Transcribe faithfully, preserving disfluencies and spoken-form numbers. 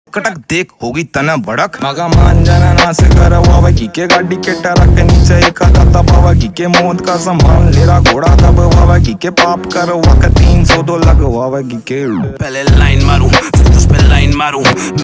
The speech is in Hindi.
कटक देख होगी तना बड़क मगा मान जाना ना से करवावा की के गाड़ी के टरक के नीचे एक दबावा की के मौत का सामान लेरा घोड़ा दबावा की के पाप करवा का तीन सौ दो लगवावा की के पहले लाइन मारूं फिर तुझ पे लाइन मारूं।